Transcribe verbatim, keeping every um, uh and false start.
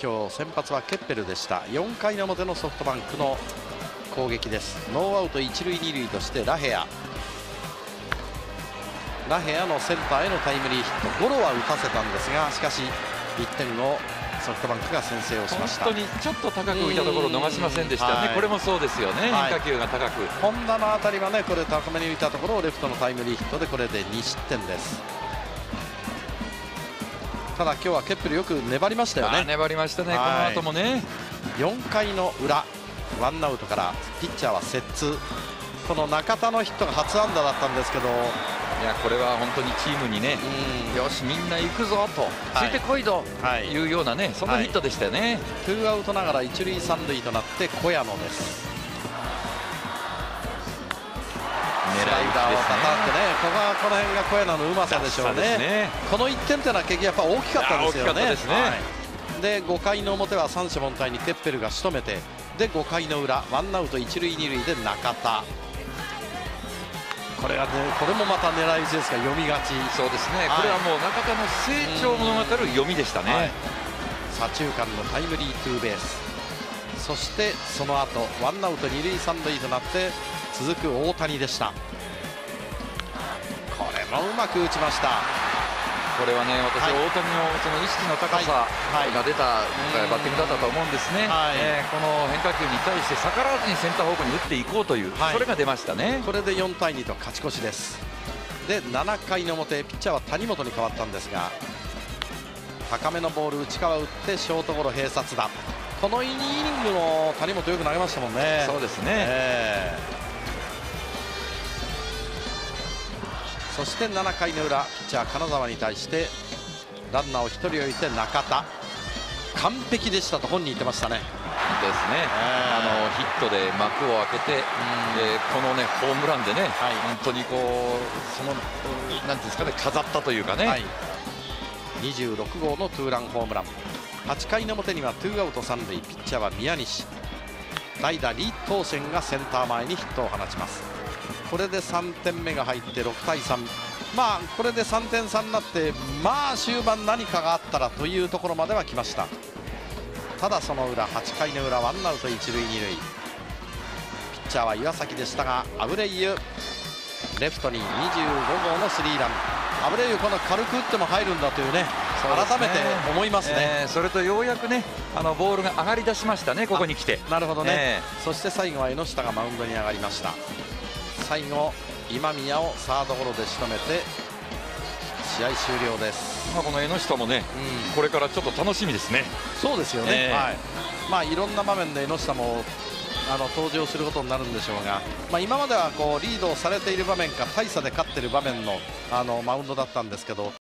今日先発はケッペルでした。よんかいの表のソフトバンクの攻撃です。ノーアウト一塁二塁としてラヘアラヘアのセンターへのタイムリーヒット、ゴロは打たせたんですが、しかしいってんをソフトバンクが先制をしました。 本当にちょっと高く浮いたところを逃しませんでしたね、はい、これもそうですよね、 はい、 変化球が高く、 本田の当たりはね、これ高めに浮いたところをレフトのタイムリーヒットでこれでに失点です。ただ今日はケッペルよく粘りましたよね。 粘りましたね、はい、この後もね。 よんかいの裏ワンアウトからピッチャーは摂津、この中田のヒットが初安打だったんですけど、 いやこれは本当にチームにね、よしみんな行くぞと、ついてこいというようなね、そんなヒットでしたよね。 ツーアウトながら一塁三塁となって小矢野です。スライダーを叩くね、ここはこの辺が小矢野のうまさでしょうね。このいってんというのは結局やっぱ大きかったですよね。でごかいの表は三者凡退にケッペルが仕留めて、でごかいの裏ワンアウト一塁二塁で中田、これはね、これもまた狙い撃ちですから読みがち。 そうですね、はい、これはもう中田の成長を物語る読みでしたね、はい、 左中間のタイムリーツーベース、そしてその後ワンアウト二塁三塁となって続く大谷でした。これもうまく打ちました。 これはね、私、はい、大谷のその意識の高さが出たバッティングだったと思うんですね、はい、えー、この変化球に対して逆らわずにセンター方向に打っていこうという、はい、それが出ましたね。 これでよんたいにと勝ち越しです。でななかいの表ピッチャーは谷本に変わったんですが、高めのボール内側打ってショートゴロ併殺打、このイニングも谷本よく投げましたもんね。 そうですね、 えーそしてななかいの裏ピッチャー金沢に対してランナーをひとり置いて中田、完璧でしたと本人言ってましたね。 ですね、あのヒットで幕を開けて、でこのねホームランでね、はい、本当にこうそのなんていうんですかね、飾ったというかね、はい、 にじゅうろくごうのツーランホームラン。はちかいの表にはツーアウト三塁、ピッチャーは宮西、代打李東賢がセンター前にヒットを放ちます。これでさんてんめが入ってろくたいさん、まあこれでさんてん差になって、まあ終盤何かがあったらというところまでは来ました。ただその裏はちかいの裏ワンアウト一塁二塁、ピッチャーは岩崎でしたがアブレイユレフトににじゅうごごうのスリーラン、アブレイユこの軽く打っても入るんだというね、改めて思いますね。 えー、それとようやくね、あのボールが上がり出しましたね、ここに来て。 なるほどね、えー、そして最後は江下がマウンドに上がりました。最後今宮をサードゴロで仕留めて試合終了です。 まあこの江下もね、うん、これからちょっと楽しみですね。 そうですよね、えーはい、まあいろんな場面で江下もあの登場することになるんでしょうが、まあ、今まではこうリードをされている場面か大差で勝っている場面の、あのマウンドだったんですけど、